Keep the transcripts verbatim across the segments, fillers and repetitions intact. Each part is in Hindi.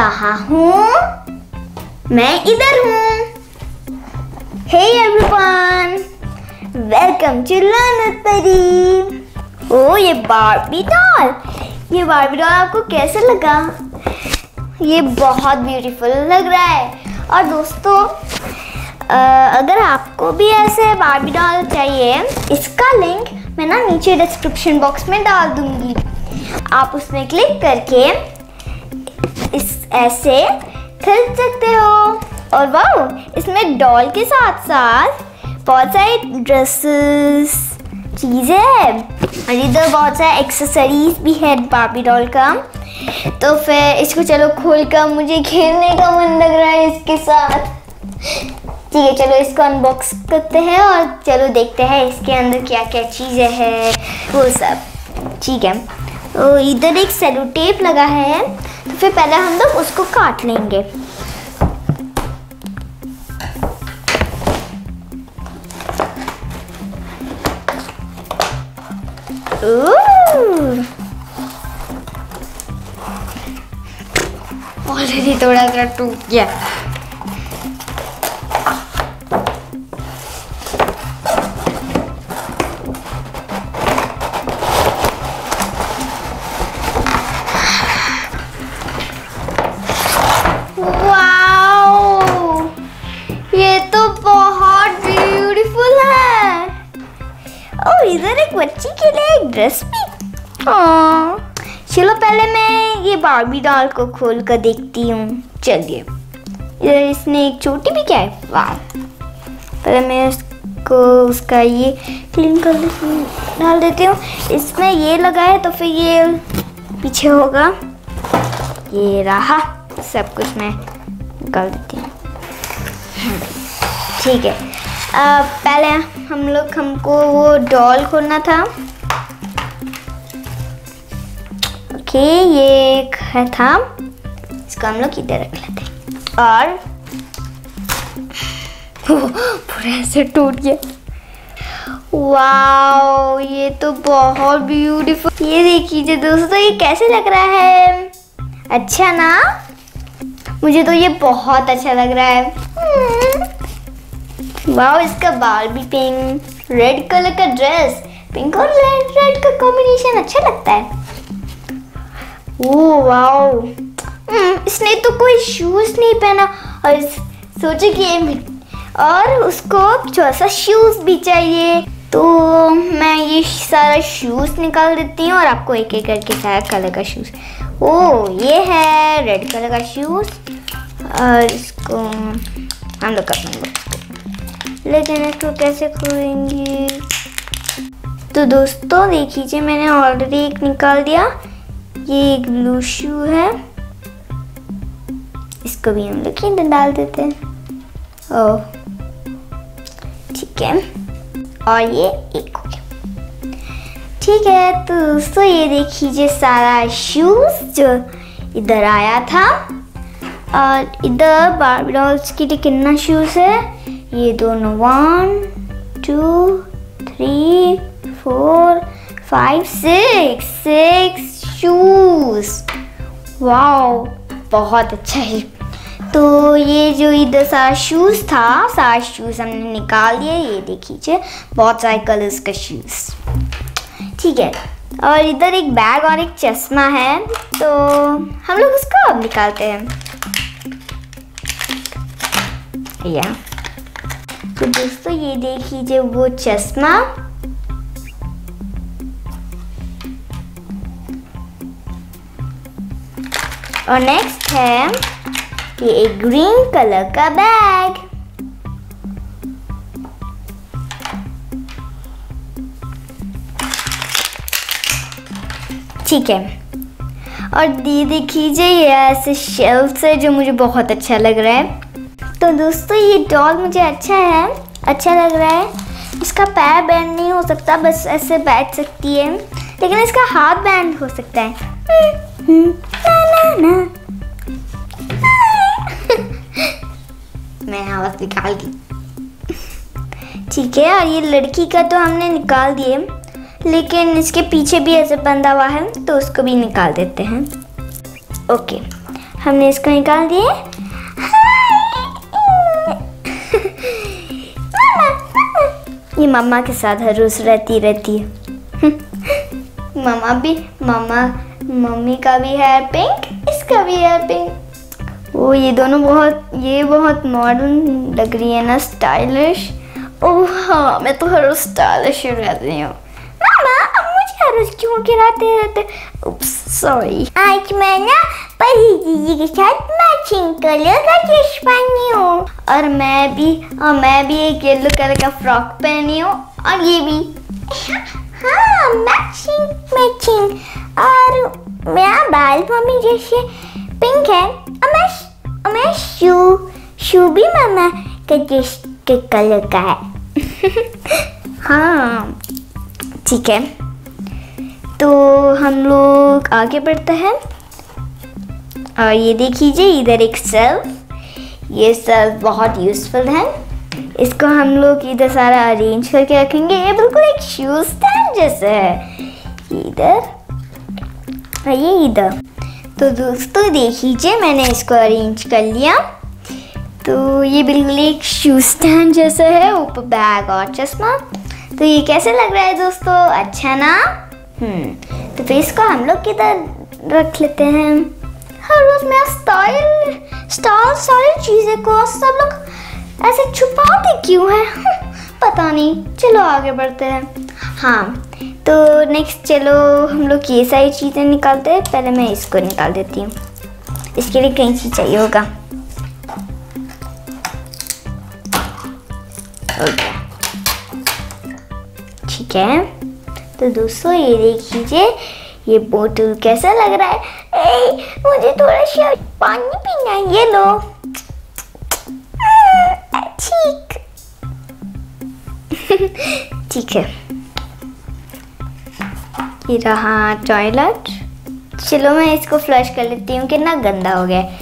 कहाँ हूँ? मैं इधर हूँ। Hey everyone, welcome to learn with Pari. ओ ये बार्बी डॉल, ये बार्बी डॉल आपको कैसे लगा? ये बहुत ब्यूटीफुल लग रहा है। और दोस्तों, अगर आपको भी ऐसे बार्बी डॉल चाहिए, इसका लिंक मैं ना नीचे डिस्क्रिप्शन बॉक्स में डाल दूंगी। आप उसमें क्लिक करके इस ऐसे खरीद सकते हो। और वाओ, इसमें डॉल के साथ साथ बहुत सारी ड्रेसेस चीज़ें हैं और इधर बहुत सारे एक्सेसरीज भी है बार्बी डॉल का। तो फिर इसको चलो खोल कर, मुझे खेलने का मन लग रहा है इसके साथ। ठीक है, चलो इसको अनबॉक्स करते हैं और चलो देखते हैं इसके अंदर क्या क्या चीज़ें हैं वो सब। ठीक है, तो इधर एक सेलो टेप लगा है, तो फिर पहले हम लोग उसको काट लेंगे। ऑलरेडी थोड़ा सा टूट गया। वाओ, ये तो बहुत ब्यूटीफुल है। ओ, इधर एक बच्ची के लिए एक ड्रेस भी। हाँ, चलो पहले मैं ये बार्बी डॉल को खोल कर देखती हूँ। चलिए, इधर इसने एक चोटी भी क्या है। वाह, पहले मैं इसको उसका ये क्लीन कर डाल देती हूँ। इसमें ये लगा है तो फिर ये पीछे होगा। ये रहा, सब कुछ मैं निकाल देती हूँ। ठीक है, अब पहले हम लोग हमको वो डॉल खोलना था। ओके, ये एक है था, इसको हम लोग इधर रख लेते हैं। और पूरा ऐसे टूट गया। वाओ, ये तो बहुत ब्यूटीफुल। ये देखिए दोस्तों, ये कैसे लग रहा है? अच्छा ना? मुझे तो ये बहुत अच्छा लग रहा है। वाओ, इसका बार्बी पिंक, रेड कलर का ड्रेस, पिंक और रेड रेड का कॉम्बिनेशन अच्छा लगता है। ओह वाओ, इसने तो कोई शूज नहीं पहना और सोचे कि और उसको थोड़ा सा शूज भी चाहिए, तो मैं ये सारा शूज निकाल देती हूँ और आपको एक एक करके सारा कलर का शूज। ओह, ये है रेड कलर का शूज और इसको हम लोग कर लेंगे। लेकिन इसको कैसे खोलेंगे? तो दोस्तों देख लीजिए, मैंने ऑलरेडी एक निकाल दिया। ये एक ब्लू शू है, इसको भी हम लोग इधर डाल देते हैं। ओह ठीक है, और ये एक हो गया। ठीक है, तो दोस्तों ये देख लीजिए सारा शूज जो इधर आया था। और इधर बार्बी डॉल्स के लिए कितना शूज है? ये दोनों one two three four five six six shoes. Wow, बहुत अच्छा है। तो ये जो इधर सारा शूज था, सारा शूज हमने निकाल दिए। ये देखिए बहुत सारे कलर्स का शूज। ठीक है, और इधर एक बैग और एक चश्मा है, तो हम लोग उसको अब निकालते हैं। या तो दोस्तों ये देख लीजिए वो चश्मा। और नेक्स्ट है ये एक ग्रीन कलर का बैग। ठीक है, और ये देखिए ये ऐसे शेल्फ है जो मुझे बहुत अच्छा लग रहा है। तो दोस्तों ये डॉल मुझे अच्छा है, अच्छा लग रहा है। इसका पैर बैंड नहीं हो सकता, बस ऐसे बैठ सकती है, लेकिन इसका हाथ बैंड हो सकता है। ना, ना, ना। मैं आवाज निकाल दी। ठीक है, और ये लड़की का तो हमने निकाल दिए, लेकिन इसके पीछे भी ऐसे बंधा हुआ है, तो उसको भी निकाल देते हैं। ओके, हमने इसको निकाल दिए। मामा, मामा। ये मम्मा के साथ हर रोज रहती रहती है। मम्मा भी मम्मा मम्मी का भी हेयर पिंक, इसका भी हेयर पिंक। ओ ये दोनों बहुत ये बहुत मॉडर्न लग रही है ना, स्टाइलिश। ओह हाँ, मैं तो हर रोज स्टाइलिश ही रहती हूँ। मामा अब मुझे हर रोज क्यों गिराते रहते? Oops sorry. आज मैं ना परी दीदी के साथ मैचिंग कलर का ड्रेस पहनी हूँ, और मैं भी और मैं भी एक येलो कलर का फ्रॉक पहनी हूँ, और ये भी। हाँ मैचिंग मैचिंग। और मेरा बाल मम्मी जैसे पिंक है, और मैं और मैं शू शू भी मामा के ड्रेस के कलर का है। हाँ ठीक है, तो हम लोग आगे बढ़ते हैं। और ये देखिए इधर एक शेल्फ, ये शेल्फ बहुत यूजफुल है। इसको हम लोग इधर सारा अरेंज करके रखेंगे। ये बिल्कुल एक शू स्टैंड जैसे है, इधर और ये इधर। तो दोस्तों देखिए मैंने इसको अरेंज कर लिया। तो ये बिल्कुल एक शू स्टैंड जैसा है, ऊपर बैग और चश्मा। तो ये कैसे लग रहा है दोस्तों, अच्छा ना? हम्म तो फिर इसको हम लोग किधर रख लेते हैं। हर रोज मैं स्टाइल स्टाइल सारी चीजें को सब लोग ऐसे छुपाते क्यों है? पता नहीं। चलो आगे बढ़ते हैं। हाँ तो नेक्स्ट चलो हम लोग ये सारी चीजें निकालते हैं। पहले मैं इसको निकाल देती हूँ, इसके लिए कैंची चाहिए होगा। ठीक है, तो दोस्तों ये देख लीजिए ये बोतल कैसा लग रहा है। ए, मुझे थोड़ा सा पानी पीना है, ये लो। ठीक ठीक है, ये रहा टॉयलेट। चलो मैं इसको फ्लश कर लेती हूँ, कितना गंदा हो गया।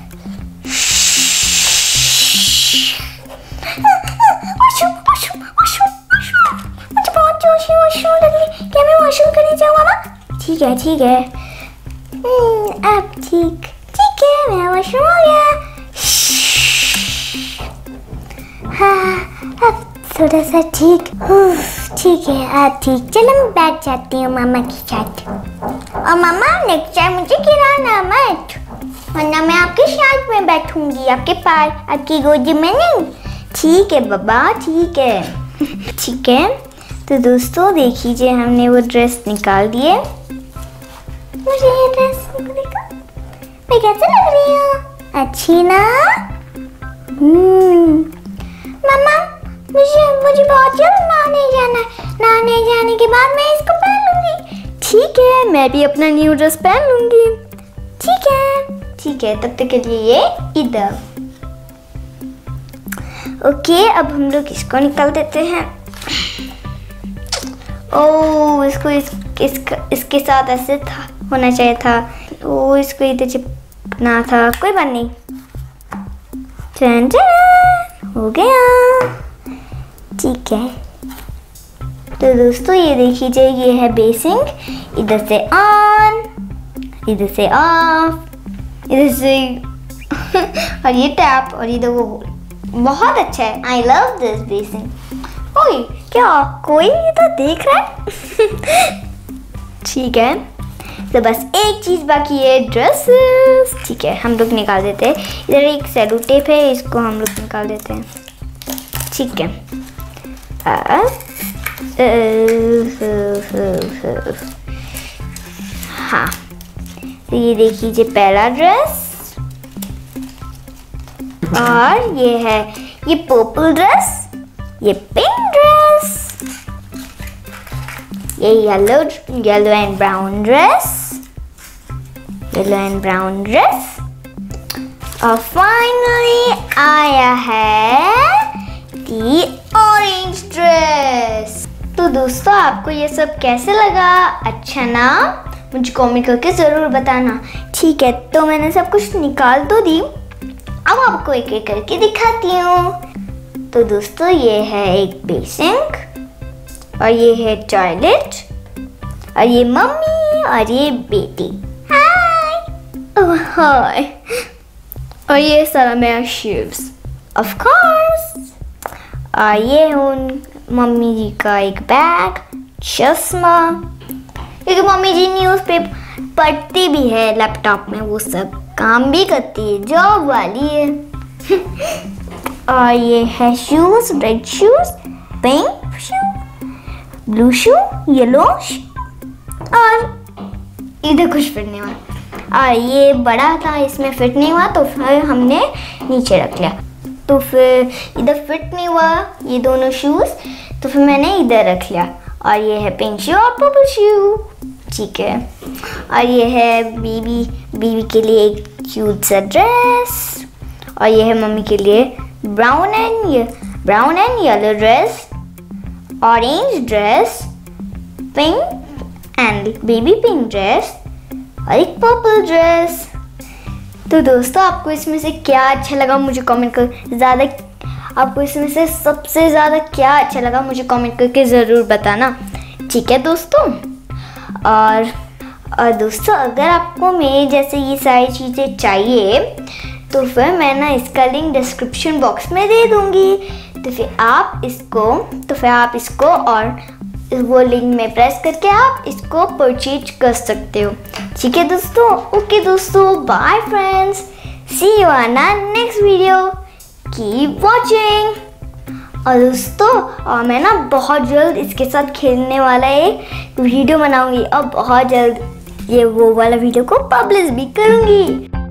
मुझे बहुत जोश है, वॉशरूम लग रही। क्या मैं वॉशरूम करने जाऊँ मामा? ठीक है ठीक है, अब ठीक ठीक है, मेरा वॉशरूम हो गया। हाँ अब थोड़ा सा ठीक ठीक है, अब ठीक। चलो मैं बैठ जाती हूँ मामा के साथ। और मामा नेक्स्ट टाइम मुझे गिराना मत, वरना मैं आपके साथ में बैठूंगी, आपके पास, आपकी गोदी में नहीं। ठीक है बाबा, ठीक है। ठीक है, तो दोस्तों देखिए हमने वो ड्रेस निकाल दिए। मुझे ये ड्रेस देखो, मैं कैसे लग रही हूँ? अच्छी ना? हम्म मामा मुझे मुझे बहुत जल्द नहाने जाना है। नहाने जाने के बाद मैं इसको पहन लूंगी। ठीक है, मैं भी अपना न्यू ड्रेस पहन लूंगी। ठीक है ठीक है, तब तक के लिए ये इधर। ओके, अब हम लोग इसको निकाल देते हैं। ओह इसको इस, इस, इसके साथ ऐसे था होना चाहिए था। ओह इसको इधर चिपकना था, कोई बात नहीं। टन टन, हो गया। ठीक है, तो दोस्तों ये देखिए ये है बेसिंग। इधर से ऑन, इधर से ऑफ, इधर से और ये टैप, और इधर वो। बहुत अच्छा है, आई लव दिस बेसिंग। ओए क्या कोई तो देख रहा है? ठीक है, तो बस एक चीज बाकी है, ड्रेसेस। ठीक है, हम लोग निकाल देते हैं। इधर एक सेलो टेप है, इसको हम लोग निकाल देते हैं। ठीक है, आ, हाँ तो ये देखिए पहला ड्रेस, और ये है ये पर्पल ड्रेस, ये पिंक ड्रेस, ये yellow yellow and brown dress, yellow and brown dress, और फाइनली आया है दी ऑरेंज ड्रेस। तो दोस्तों आपको ये सब कैसे लगा? अच्छा ना? मुझे कमेंट करके जरूर बताना। ठीक है, तो मैंने सब कुछ निकाल तो दी, अब आपको एक एक करके दिखाती हूँ। तो दोस्तों ये है एक बेसिंग, और ये है टॉयलेट, और ये मम्मी, और ये बेटी। हाय ओह हाय और ये सारा मेरा शूज ऑफ कोर्स। और ये उन मम्मी जी का एक बैग, चश्मा, क्योंकि मम्मी जी न्यूज़पेपर पढ़ती भी है लैपटॉप में, वो सब काम भी करती है, जॉब वाली है। और ये है shoes, red shoes, pink shoe, blue shoe, yellow और इधर कुछ फिट नहीं हुआ। और ये बड़ा था, इसमें फिट नहीं हुआ तो फिर हमने नीचे रख लिया। तो फिर इधर फिट नहीं हुआ ये दोनों शूज, तो फिर मैंने इधर रख लिया। और ये है पिंक शू और पर्पल शू, ठीक है। और ये है बेबी बेबी के लिए एक क्यूट सा ड्रेस। और ये है मम्मी के लिए ब्राउन एंड ये brown and yellow dress, orange dress, pink and baby pink dress और एक पर्पल ड्रेस। तो दोस्तों आपको इसमें से क्या अच्छा लगा मुझे कमेंट कर ज़्यादा आपको इसमें से सबसे ज़्यादा क्या अच्छा लगा मुझे कमेंट करके ज़रूर बताना, ठीक है दोस्तों। और और दोस्तों अगर आपको मेरे जैसे ये सारी चीज़ें चाहिए तो फिर मैं ना इसका लिंक डिस्क्रिप्शन बॉक्स में दे दूँगी। तो फिर आप इसको तो फिर आप इसको और वो लिंक में प्रेस करके आप इसको परचेज कर सकते हो, ठीक है दोस्तों। ओके दोस्तों, bye friends, see you on next video, keep watching. और दोस्तों और मैं ना बहुत जल्द इसके साथ खेलने वाला एक वीडियो बनाऊंगी और बहुत जल्द ये वो वाला वीडियो को पब्लिश भी करूंगी।